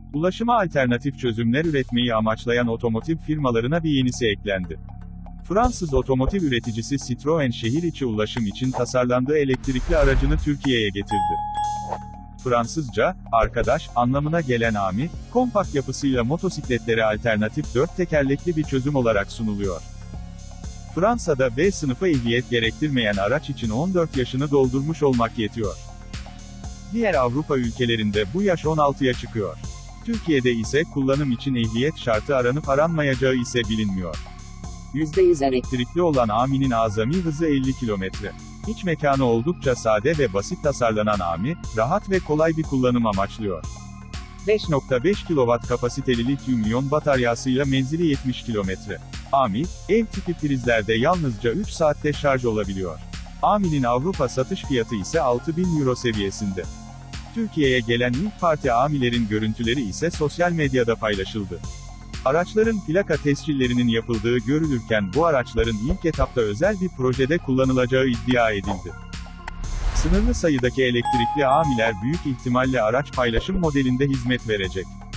Ulaşıma alternatif çözümler üretmeyi amaçlayan otomotiv firmalarına bir yenisi eklendi. Fransız otomotiv üreticisi Citroën şehir içi ulaşım için tasarlandığı elektrikli aracını Türkiye'ye getirdi. Fransızca, arkadaş, anlamına gelen Ami, kompakt yapısıyla motosikletlere alternatif 4 tekerlekli bir çözüm olarak sunuluyor. Fransa'da B sınıfı ehliyet gerektirmeyen araç için 14 yaşını doldurmuş olmak yetiyor. Diğer Avrupa ülkelerinde bu yaş 16'ya çıkıyor. Türkiye'de ise kullanım için ehliyet şartı aranıp aranmayacağı ise bilinmiyor. %100 elektrikli olan Ami'nin azami hızı 50 km. İç mekanı oldukça sade ve basit tasarlanan Ami, rahat ve kolay bir kullanım amaçlıyor. 5.5 kW kapasiteli lityum-iyon bataryasıyla menzili 70 km. Ami, ev tipi prizlerde yalnızca 3 saatte şarj olabiliyor. Ami'nin Avrupa satış fiyatı ise 6.000 euro seviyesinde. Türkiye'ye gelen ilk parti Ami'lerin görüntüleri ise sosyal medyada paylaşıldı. Araçların plaka tescillerinin yapıldığı görülürken bu araçların ilk etapta özel bir projede kullanılacağı iddia edildi. Sınırlı sayıdaki elektrikli Ami'ler büyük ihtimalle araç paylaşım modelinde hizmet verecek.